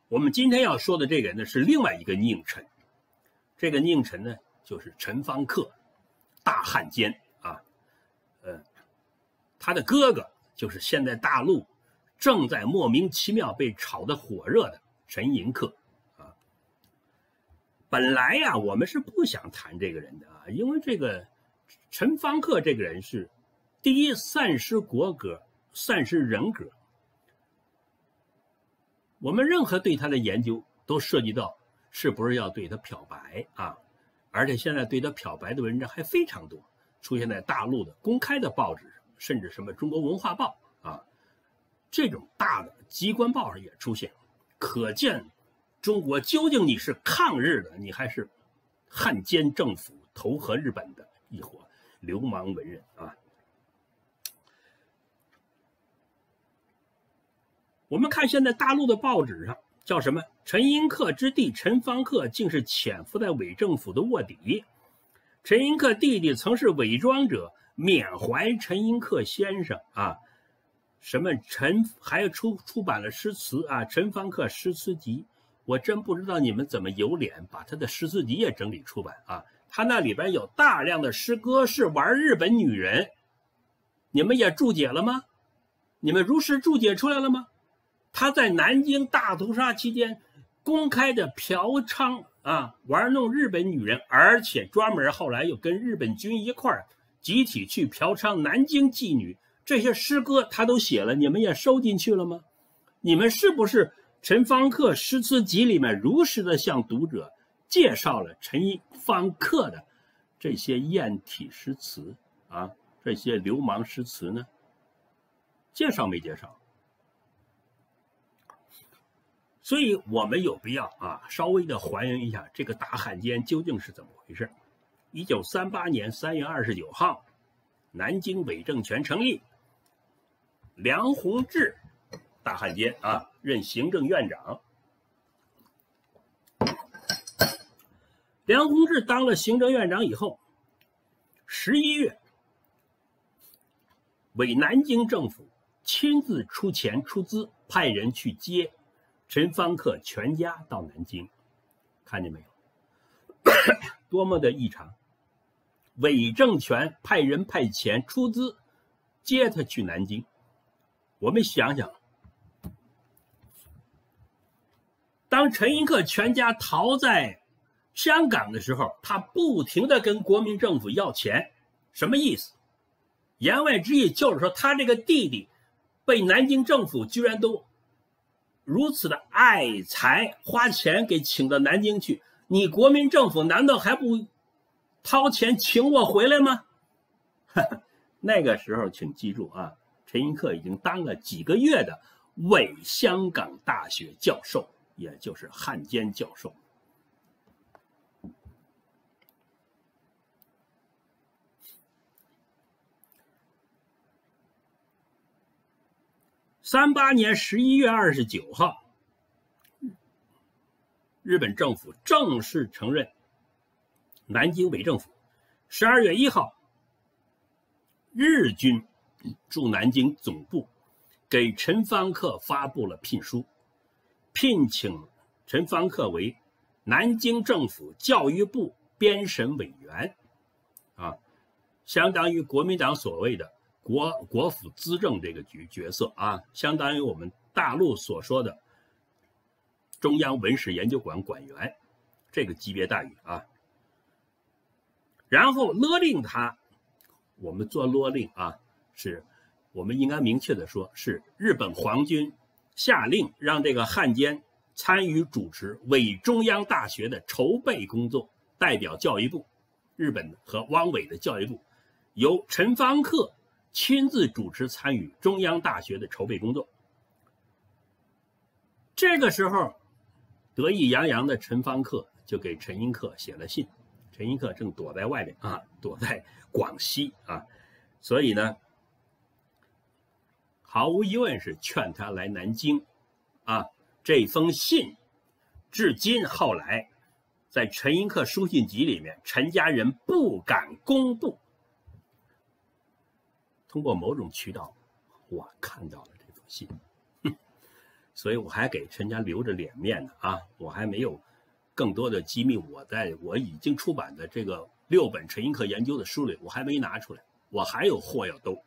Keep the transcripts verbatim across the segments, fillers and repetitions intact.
我们今天要说的这个人呢，是另外一个佞臣。这个佞臣呢，就是陈方克，大汉奸啊。呃，他的哥哥就是现在大陆正在莫名其妙被炒得火热的陈寅恪啊。本来呀，我们是不想谈这个人的啊，因为这个陈方克这个人是第一丧失国格，丧失人格。我们任何对他的研究都涉及到是不是要对他漂白啊，而且现在对他漂白的文章还非常多，出现在大陆的公开的报纸上，甚至什么中国文化报啊，这种大的机关报上也出现，可见中国究竟你是抗日的，你还是汉奸政府投合日本的一伙流氓文人啊。我们看现在大陆的报纸上叫什么？陈寅恪之弟陈方克竟是潜伏在伪政府的卧底。陈寅恪弟弟曾是伪装者，缅怀陈寅恪先生啊。什么陈还出出版了诗词啊，陈方克诗词集。我真不知道你们怎么有脸把他的诗词集也整理出版啊？他那里边有大量的诗歌是玩日本女人，你们也注解了吗？你们如实注解出来了吗？他在南京大屠杀期间公开的嫖娼啊，玩弄日本女人，而且专门后来又跟日本军一块儿集体去嫖娼南京妓女，这些诗歌他都写了，你们也收进去了吗？你们是不是陈方克诗词集里面如实的向读者介绍了陈方克的这些艳体诗词啊，这些流氓诗词呢？介绍没介绍？所以我们有必要啊，稍微的还原一下这个大汉奸究竟是怎么回事。一九三八年三月二十九号，南京伪政权成立，梁鸿志大汉奸啊任行政院长。梁鸿志当了行政院长以后，十一月，伪南京政府亲自出钱出资，派人去接陈方克全家到南京，看见没有？多么的异常！伪政权派人派钱出资接他去南京。我们想想，当陈寅恪全家逃在香港的时候，他不停地跟国民政府要钱，什么意思？言外之意就是说，他这个弟弟被南京政府居然都如此的爱财，花钱给请到南京去，你国民政府难道还不掏钱请我回来吗？那个时候请记住啊，陈寅恪已经当了几个月的伪香港大学教授，也就是汉奸教授。三八年十一月二十九号，日本政府正式承认南京伪政府。十二月一号，日军驻南京总部给陈方克发布了聘书，聘请陈方克为南京政府教育部编审委员，啊，相当于国民党所谓的国国府资政这个角角色啊，相当于我们大陆所说的中央文史研究馆馆员这个级别待遇啊。然后勒令他，我们做勒令啊，是我们应该明确的说，是日本皇军下令让这个汉奸参与主持伪中央大学的筹备工作，代表教育部，日本和汪伪的教育部，由陈方克亲自主持参与中央大学的筹备工作。这个时候，得意洋洋的陈方克就给陈寅恪写了信。陈寅恪正躲在外面啊，躲在广西啊，所以呢，毫无疑问是劝他来南京啊。这封信至今后来在陈寅恪书信集里面，陈家人不敢公布。通过某种渠道，我看到了这封信。 所以我还给陈家留着脸面呢啊，我还没有更多的机密，我在我已经出版的这个六本陈寅恪研究的书里，我还没拿出来，我还有货要兜。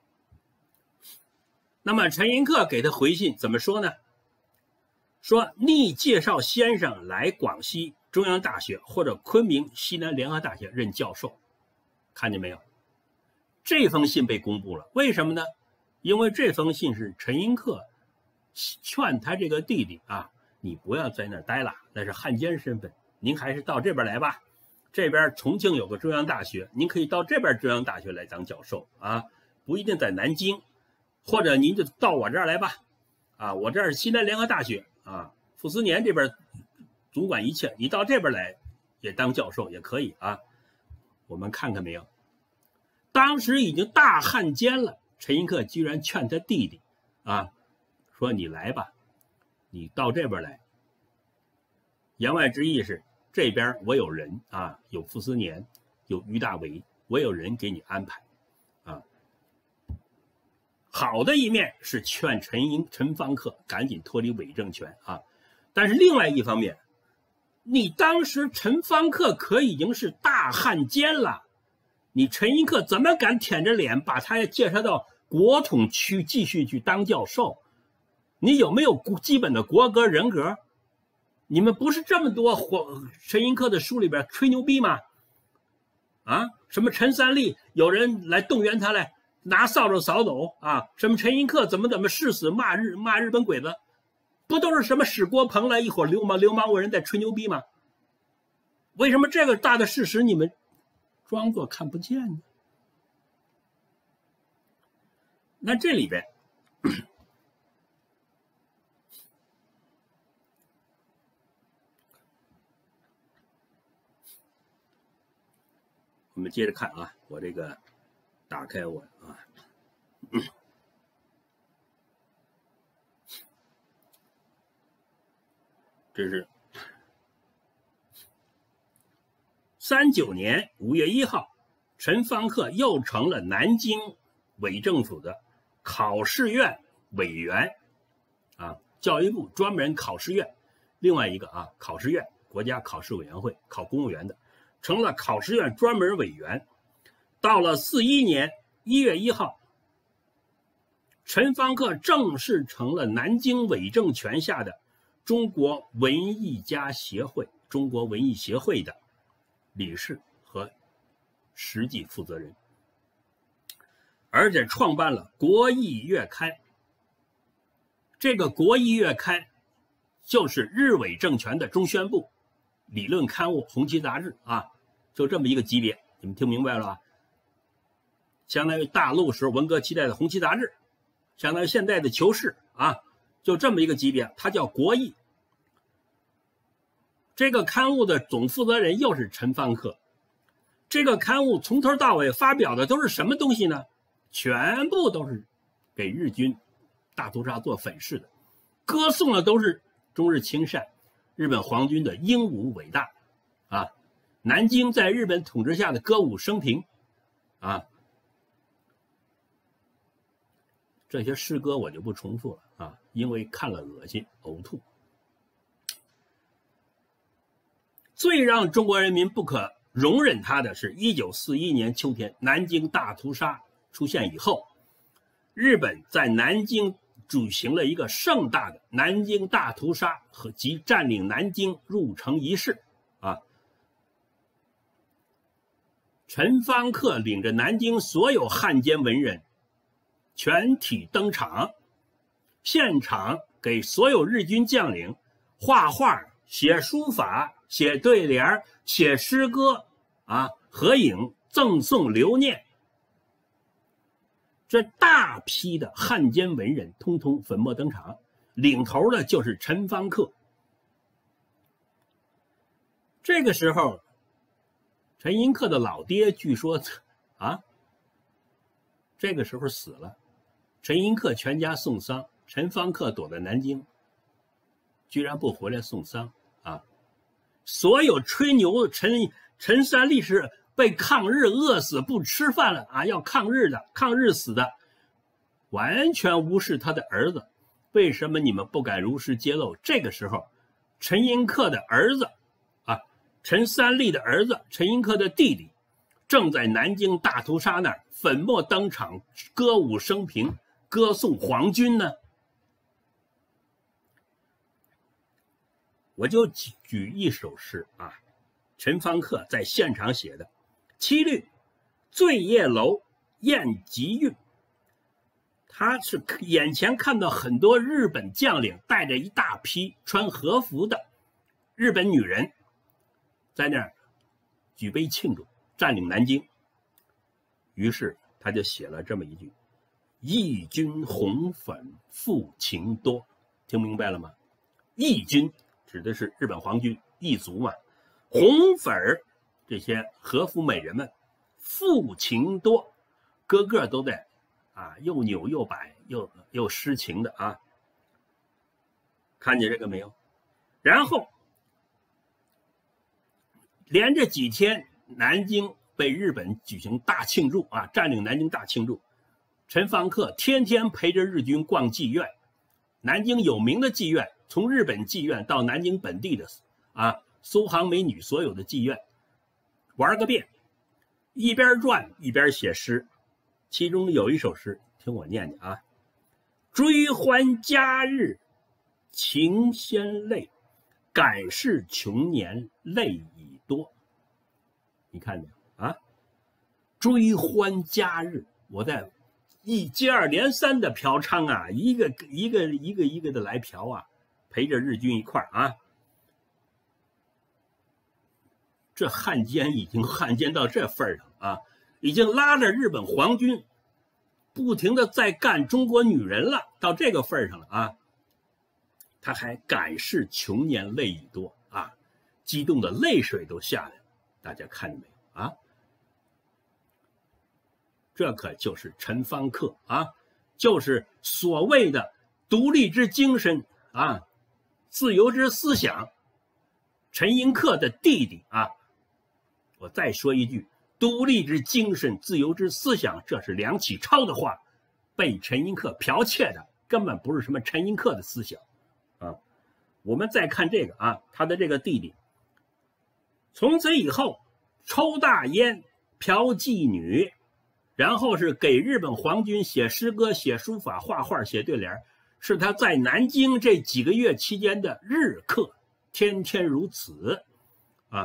那么陈寅恪给他回信怎么说呢？说拟介绍先生来广西中央大学或者昆明西南联合大学任教授，看见没有？这封信被公布了，为什么呢？因为这封信是陈寅恪劝他这个弟弟啊，你不要在那儿待了，那是汉奸身份，您还是到这边来吧。这边重庆有个中央大学，您可以到这边中央大学来当教授啊，不一定在南京，或者您就到我这儿来吧。啊，我这儿是西南联合大学啊，傅斯年这边总管一切，你到这边来也当教授也可以啊。我们看看没有，当时已经大汉奸了，陈寅恪居然劝他弟弟啊，说你来吧，你到这边来。言外之意是这边我有人啊，有傅斯年，有俞大维，我有人给你安排啊。好的一面是劝陈寅陈方克赶紧脱离伪政权啊，但是另外一方面，你当时陈方克可已经是大汉奸了，你陈寅恪怎么敢舔着脸把他介绍到国统区继续去当教授？你有没有基本的国格人格？你们不是这么多陈寅恪的书里边吹牛逼吗？啊，什么陈三立有人来动员他来拿扫帚扫走啊，什么陈寅恪怎么怎么誓死骂日骂日本鬼子，不都是什么史国鹏来一伙流氓流氓文人在吹牛逼吗？为什么这个大的事实你们装作看不见呢？那这里边我们接着看啊，我这个打开我啊，这是三九年五月一号，陈方克又成了南京伪政府的考试院委员啊，教育部专门考试院，另外一个啊，考试院国家考试委员会考公务员的，成了考试院专门委员。到了四一年一月一号，陈方克正式成了南京伪政权下的中国文艺家协会中国文艺协会的理事和实际负责人，而且创办了国艺月刊。这个国艺月刊就是日伪政权的中宣部理论刊物红旗杂志啊，就这么一个级别，你们听明白了吧？相当于大陆时候文革期待的红旗杂志，相当于现在的求是啊，就这么一个级别，它叫国艺。这个刊物的总负责人又是陈方克。这个刊物从头到尾发表的都是什么东西呢？全部都是给日军大屠杀做粉饰的，歌颂的都是中日亲善，日本皇军的英武伟大啊，南京在日本统治下的歌舞升平啊。这些诗歌我就不重复了啊，因为看了恶心呕吐。最让中国人民不可容忍他的是一九四一年秋天南京大屠杀出现以后，日本在南京举行了一个盛大的南京大屠杀和及占领南京入城仪式啊。陈方克领着南京所有汉奸文人全体登场，现场给所有日军将领画画、写书法、写对联、写诗歌啊，合影赠送留念。这大批的汉奸文人通通粉墨登场，领头的就是陈方克。这个时候陈寅恪的老爹据说啊，这个时候死了，陈寅恪全家送丧，陈方克躲在南京，居然不回来送丧啊！所有吹牛陈陈三立是被抗日饿死不吃饭了啊，要抗日的抗日死的，完全无视他的儿子为什么你们不敢如实揭露？这个时候，陈寅恪的儿子啊，陈三立的儿子，陈寅恪的弟弟，正在南京大屠杀那儿粉墨登场，歌舞升平，歌颂皇军呢。我就举一首诗啊，陈方克在现场写的：七律醉叶楼宴吉韵。他是眼前看到很多日本将领带着一大批穿和服的日本女人在那儿举杯庆祝占领南京，于是他就写了这么一句：义军红粉负情多。听明白了吗？义军指的是日本皇军义族嘛，红粉这些和服美人们负情多，个个都在啊，又扭又摆又又诗情的啊，看见这个没有？然后连着几天，南京被日本举行大庆祝啊，占领南京大庆祝。陈方克天天陪着日军逛妓院，南京有名的妓院，从日本妓院到南京本地的啊苏杭美女所有的妓院玩个遍，一边转一边写诗。其中有一首诗，听我念念啊：追欢佳日情先泪，感事穷年泪已多。你看见啊？追欢佳日，我在一接二连三的嫖娼啊，一个一个一个一个的来嫖啊，陪着日军一块啊。这汉奸已经汉奸到这份上啊，已经拉着日本皇军不停的在干中国女人了，到这个份上了啊。他还感事穷年泪已多啊，激动的泪水都下来了。大家看见没有啊？这可就是陈方克啊，就是所谓的独立之精神啊，自由之思想。陈寅恪的弟弟啊，我再说一句，独立之精神，自由之思想，这是梁启超的话，被陈寅恪剽窃的，根本不是什么陈寅恪的思想啊。我们再看这个啊，他的这个弟弟，从此以后抽大烟、嫖妓女，然后是给日本皇军写诗歌、写书法、画画、写对联，是他在南京这几个月期间的日课，天天如此啊。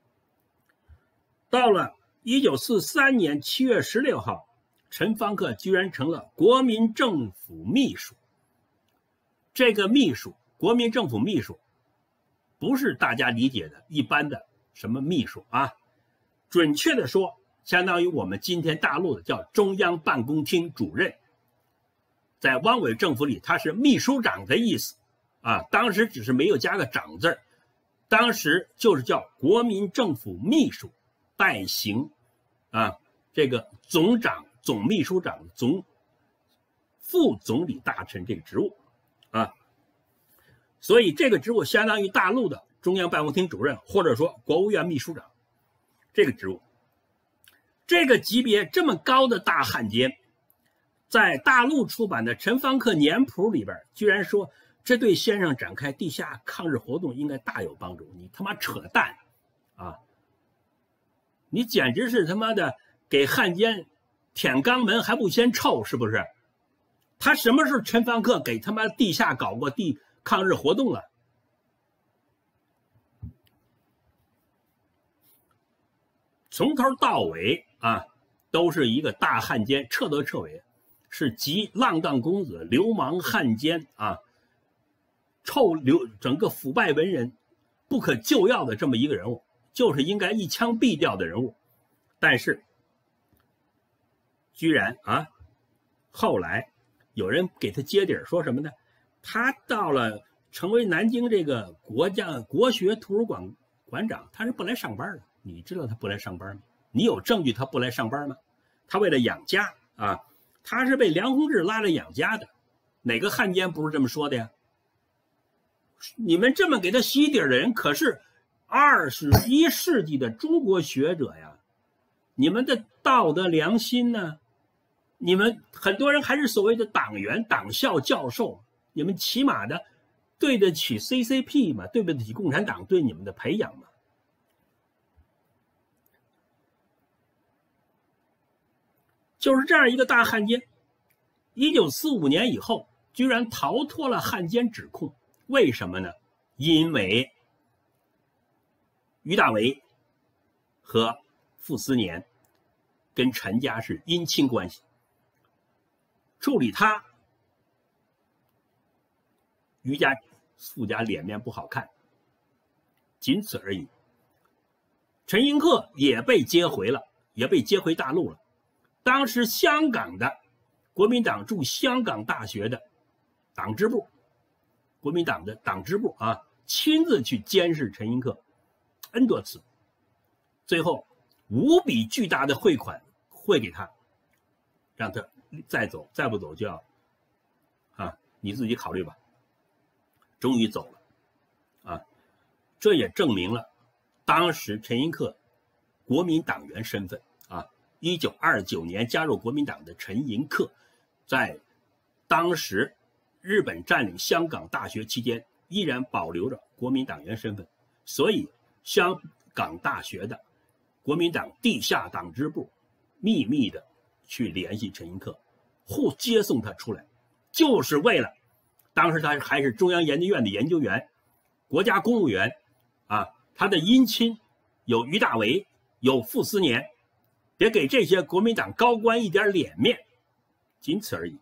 到了一九四三年七月十六号，陈方克居然成了国民政府秘书。这个秘书，国民政府秘书，不是大家理解的一般的什么秘书啊，准确的说，相当于我们今天大陆的叫中央办公厅主任。在汪伪政府里，他是秘书长的意思啊，当时只是没有加个长字，当时就是叫国民政府秘书，代行啊这个总长、总秘书长、总副总理大臣这个职务啊，所以这个职务相当于大陆的中央办公厅主任，或者说国务院秘书长这个职务。这个级别这么高的大汉奸，在大陆出版的陈方克年谱里边居然说这对先生展开地下抗日活动应该大有帮助。你他妈扯淡啊！你简直是他妈的给汉奸舔肛门还不嫌臭，是不是？他什么时候陈方克给他妈地下搞过地抗日活动了？从头到尾啊，都是一个大汉奸，彻头彻尾是集浪荡公子、流氓汉奸啊，臭流整个腐败文人不可救药的这么一个人物，就是应该一枪毙掉的人物。但是居然啊，后来有人给他接底儿，说什么呢？他到了成为南京这个国家国学图书馆馆长，他是不来上班的。你知道他不来上班吗？你有证据他不来上班吗？他为了养家啊，他是被梁鸿志拉着养家的。哪个汉奸不是这么说的呀？你们这么给他洗底的人，可是二十一世纪的中国学者呀，你们的道德良心呢？你们很多人还是所谓的党员、党校教授， 你们起码的对得起 C C P 嘛，对不起共产党对你们的培养嘛。就是这样一个大汉奸，一九四五年以后居然逃脱了汉奸指控，为什么呢？因为于大为和傅斯年跟陈家是姻亲关系，处理他，于家傅家脸面不好看，仅此而已。陈寅恪也被接回了，也被接回大陆了。当时香港的国民党驻香港大学的党支部，国民党的党支部啊，亲自去监视陈寅恪 N 多次，最后无比巨大的汇款汇给他，让他再走，再不走就要啊，你自己考虑吧。终于走了啊，这也证明了当时陈寅恪国民党员身份啊。一九二九年加入国民党的陈寅恪，在当时日本占领香港大学期间，依然保留着国民党员身份，所以香港大学的国民党地下党支部秘密的去联系陈寅恪，互接送他出来，就是为了当时他还是中央研究院的研究员，国家公务员啊，他的姻亲有于大为，有傅斯年，别给这些国民党高官一点脸面，仅此而已。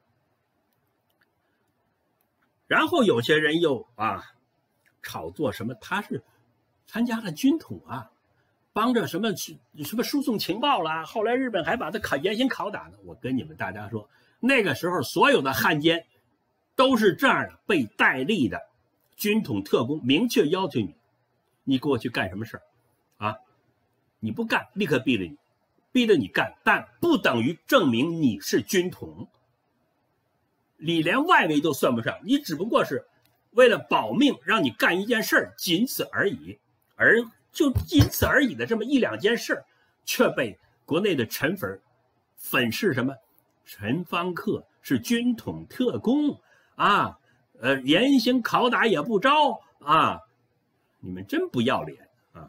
然后有些人又啊炒作什么他是参加了军统啊，帮着什么什么输送情报啦，后来日本还把他考严刑拷打呢。我跟你们大家说，那个时候所有的汉奸都是这样的，被戴笠的军统特工明确要求你，你给我去干什么事儿啊？你不干，立刻毙了你。逼着你干，但不等于证明你是军统，你连外围都算不上，你只不过是为了保命让你干一件事儿，仅此而已。而就仅此而已的这么一两件事，却被国内的陈粉粉饰什么陈方克是军统特工啊，呃，严刑拷打也不招啊，你们真不要脸。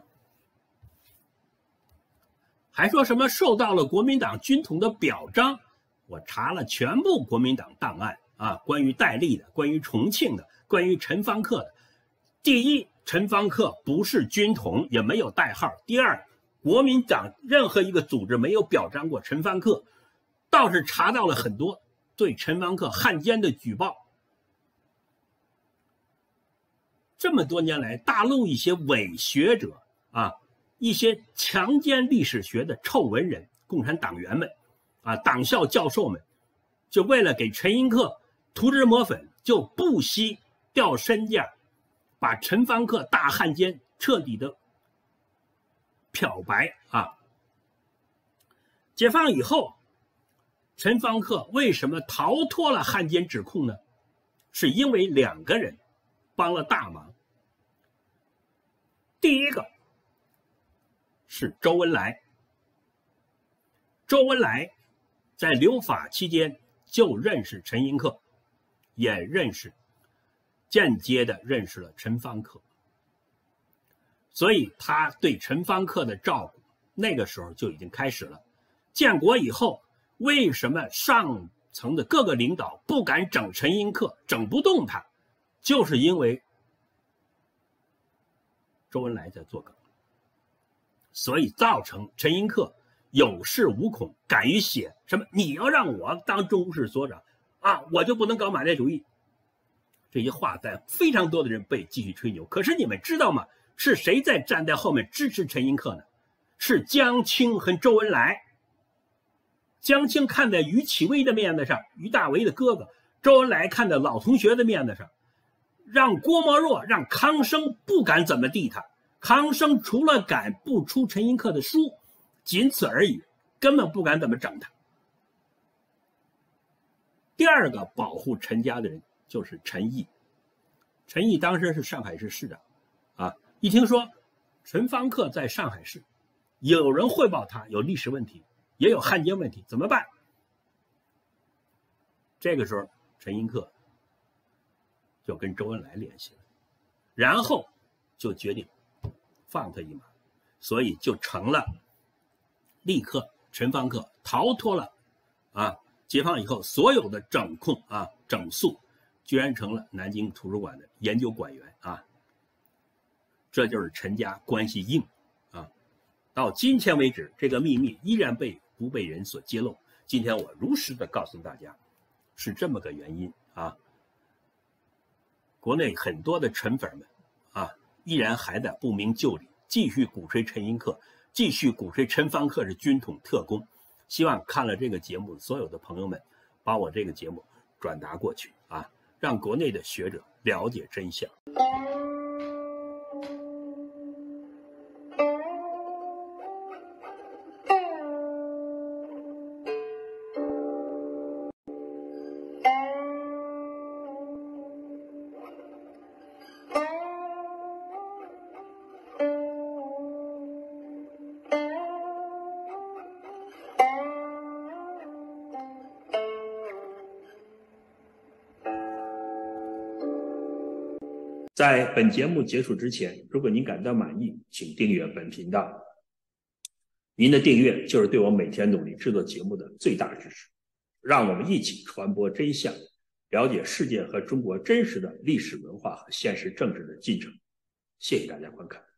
还说什么受到了国民党军统的表彰，我查了全部国民党档案啊，关于戴笠的，关于重庆的，关于陈方克的。第一，陈方克不是军统，也没有代号；第二，国民党任何一个组织没有表彰过陈方克，倒是查到了很多对陈方克汉奸的举报。这么多年来，大陆一些伪学者啊，一些强奸历史学的臭文人，共产党员们啊，党校教授们，就为了给陈寅恪涂脂抹粉，就不惜掉身价，把陈方克大汉奸彻底的漂白啊。解放以后，陈方克为什么逃脱了汉奸指控呢？是因为两个人帮了大忙。第一个是周恩来。周恩来在留法期间就认识陈寅恪，也认识间接的认识了陈方克，所以他对陈方克的照顾那个时候就已经开始了。建国以后，为什么上层的各个领导不敢整陈寅恪，整不动他，就是因为周恩来在做梗，所以造成陈寅恪有恃无恐，敢于写什么你要让我当中室所长啊，我就不能搞马列主义。这些话在非常多的人被继续吹牛。可是你们知道吗？是谁在站在后面支持陈寅恪呢？是江青和周恩来。江青看在于启微的面子上，于大为的哥哥；周恩来看在老同学的面子上，让郭沫若、让康生不敢怎么地他。康生除了敢不出陈寅恪的书，仅此而已，根本不敢怎么整他。第二个保护陈家的人就是陈毅。陈毅当时是上海市市长啊，一听说陈方克在上海市，有人汇报他有历史问题，也有汉奸问题，怎么办？这个时候陈寅恪就跟周恩来联系了，然后就决定放他一马，所以就成了立刻陈方克逃脱了啊，解放以后所有的整控啊整肃，居然成了南京图书馆的研究馆员啊。这就是陈家关系硬啊。到今天为止，这个秘密依然被不被人所揭露。今天我如实的告诉大家，是这么个原因啊。国内很多的陈粉们啊，依然还在不明就里，继续鼓吹陈寅恪，继续鼓吹陈方克是军统特工。希望看了这个节目所有的朋友们，把我这个节目转达过去啊，让国内的学者了解真相。在本节目结束之前，如果您感到满意，请订阅本频道。您的订阅就是对我每天努力制作节目的最大支持。让我们一起传播真相，了解世界和中国真实的历史文化和现实政治的进程。谢谢大家观看。